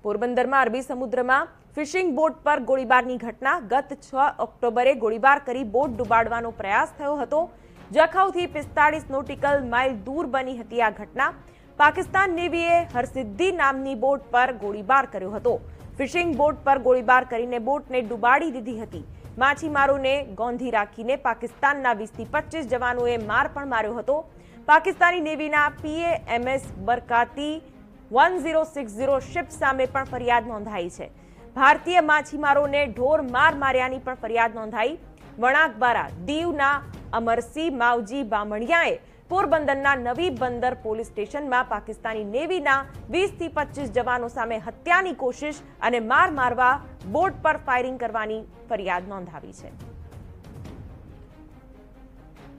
પોરબંદરમાં અરબી સમુદ્રમાં ફિશિંગ બોટ પર ગોળીબારની ઘટના ગત 6 ઓક્ટોબરે ગોળીબાર કરી બોટ ડૂબાડવાનો પ્રયાસ થયો હતો। જખાઉથી 45 નોટિકલ માઇલ દૂર બની હતી આ ઘટના। પાકિસ્તાન નેવીએ હરસિદ્ધિ નામની બોટ પર ગોળીબાર કર્યો હતો। ફિશિંગ બોટ પર ગોળીબાર કરીને બોટને ડૂબાડી દીધી હતી। માછીમારોને ગોંધી રાખીને પાકિસ્તાનના 20 થી 25 જવાનોએ માર પણ માર્યો હતો। પાકિસ્તાની નેવીના PAMS બરકાતી 1060 શિપ સામે પણ ફરિયાદ નોંધાઈ છે। ભારતીય માછીમારોને ઢોર માર માર્યાની પણ ફરિયાદ નોંધાઈ। વણાકબારા દીવના અમરસિંહ માવજી બામણિયાએ પોરબંદરના નવી બંદર પોલીસ સ્ટેશનમાં પાકિસ્તાની નેવીના 20 થી 25 જવાનો સામે હત્યાની કોશિશ અને માર મારવા બોટ પર ફાયરિંગ કરવાની ફરિયાદ નોંધાવી છે।